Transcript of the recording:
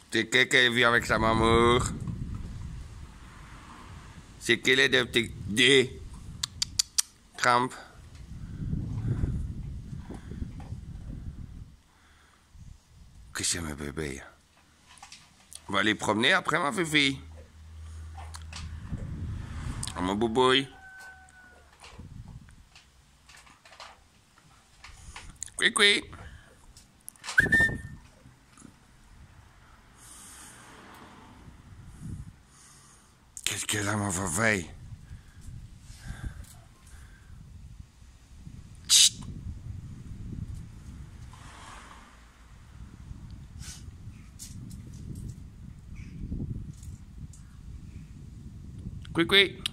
C'est qui vit avec sa maman? C'est qui les deux petits dés? Crampe. Qu'est-ce que c'est, mes bébés? On va aller promener après, ma fifi. Oh, mon boubouille. Couicou. Qu'est-ce qu'elle a, ma vieille? Chut. Couicou.